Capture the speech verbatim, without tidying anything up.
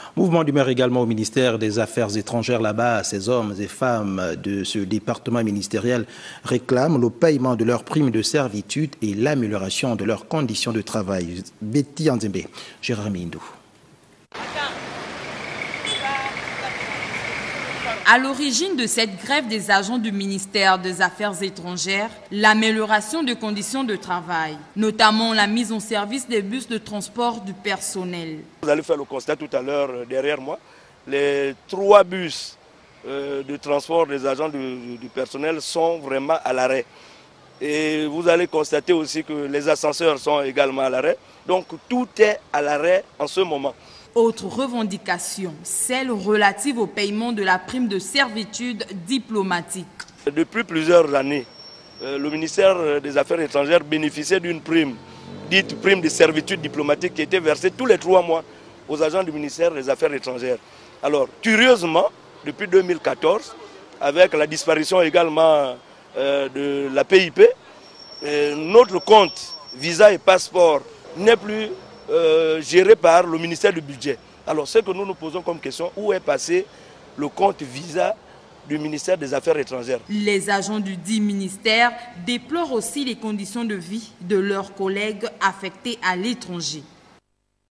Mouvement d'humeur également au ministère des Affaires étrangères là-bas. Ces hommes et femmes de ce département ministériel réclament le paiement de leurs primes de servitude et l'amélioration de leurs conditions de travail. Betty Anzembe, Gérard Mindou. À l'origine de cette grève des agents du ministère des Affaires étrangères, l'amélioration des conditions de travail, notamment la mise en service des bus de transport du personnel. Vous allez faire le constat tout à l'heure derrière moi. Les trois bus euh, de transport des agents du, du personnel sont vraiment à l'arrêt. Et vous allez constater aussi que les ascenseurs sont également à l'arrêt. Donc tout est à l'arrêt en ce moment. Autre revendication, celle relative au paiement de la prime de servitude diplomatique. Depuis plusieurs années, le ministère des Affaires étrangères bénéficiait d'une prime, dite prime de servitude diplomatique, qui était versée tous les trois mois aux agents du ministère des Affaires étrangères. Alors, curieusement, depuis deux mille quatorze, avec la disparition également euh, de la P I P, euh, notre compte visa et passeport n'est plus Euh, géré par le ministère du Budget. Alors, ce que nous nous posons comme question, où est passé le compte visa du ministère des Affaires étrangères? Les agents du dit ministère déplorent aussi les conditions de vie de leurs collègues affectés à l'étranger.